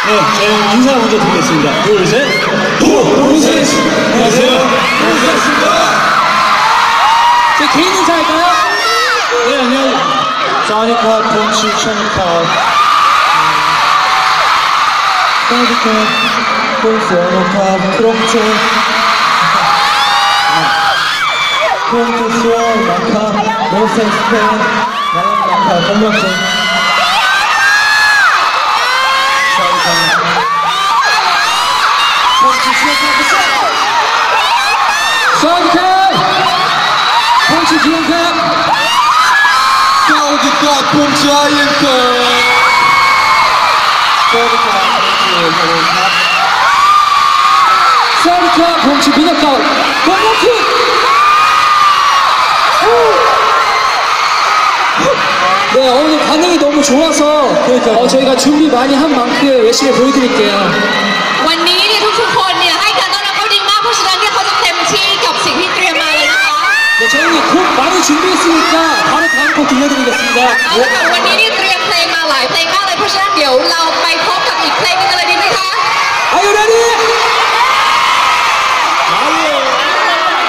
네, 저희 인사 먼저 드리겠습니다. 둘, 셋. 노루셋! 안녕하세요. 노루셋입니다. 제 개인 인사할까요? 네, 안녕하세요. 사니카, 폰치, 션카. 사니카, 폰치, 어노카, 크롱체. 폰치, 수원, 마카, 노루셋, 스페인, 마카, 건명체. 사우디카! 펀치 지원카! 사우디카, 폰치, 아이엠카. 사우디카, 사우디카 펀치 미나카 건너트! 네, 오늘 반응이 너무 좋아서 저희가 준비 많이 한 만큼 열심히 보여드릴게요. วันนี้เนี่ยทุกๆคนเนี่ยให้การต้อนรับเขาดีมากเพราะฉะนั้นเนี่ยเขาจะเต็มที่กับสิ่งที่เตรียมมาเลยนะคะ 네, 저희 곡 많이 준비했으니까 바로 다음 곡 들려드리겠습니다. เอาละค่ะวันนี้นี่เตรียมเพลงมาหลายเพลงมากเลยเพราะฉะนั้นเดี๋ยวเราไปพบกับ